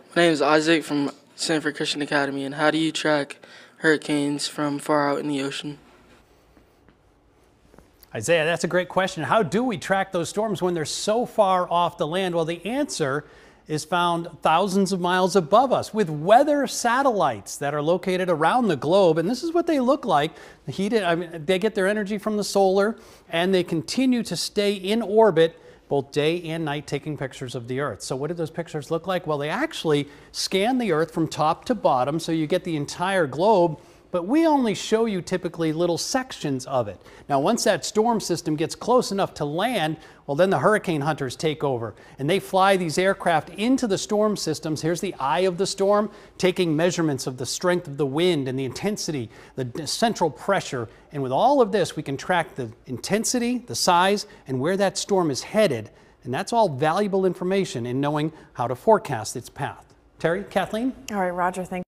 My name is Isaac from Sanford Christian Academy, and how do you track hurricanes from far out in the ocean? Isaiah, that's a great question. How do we track those storms when they're so far off the land? Well, the answer is found thousands of miles above us with weather satellites that are located around the globe. And this is what they look like. They get their energy from the solar, and they continue to stay in orbit both day and night taking pictures of the Earth. So what do those pictures look like? Well, they actually scan the Earth from top to bottom, so you get the entire globe. But we only show you typically little sections of it. Now, once that storm system gets close enough to land, well, then the hurricane hunters take over and they fly these aircraft into the storm systems. Here's the eye of the storm, taking measurements of the strength of the wind and the intensity, the central pressure. And with all of this, we can track the intensity, the size, and where that storm is headed. And that's all valuable information in knowing how to forecast its path. Terry, Kathleen? All right, Roger, thank you.